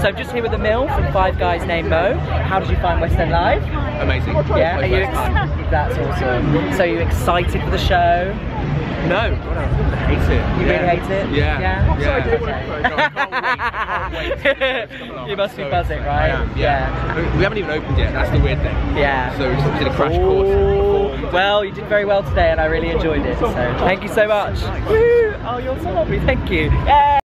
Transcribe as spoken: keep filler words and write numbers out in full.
So I'm just here with Emile from Five Guys Named Moe. How did you find West End Live? Amazing. Yeah, are you ex that's awesome. So you're excited for the show? No, I hate it. You yeah. really hate it? Yeah. Yeah? yeah. Okay. You must be buzzing, right? I am, yeah. yeah. We haven't even opened yet, that's the weird thing. Yeah. So we sort of did a crash course. Ooh. Well, you did very well today and I really enjoyed it. So thank you so much. Woo! Oh, you're so lovely, thank you. Yay!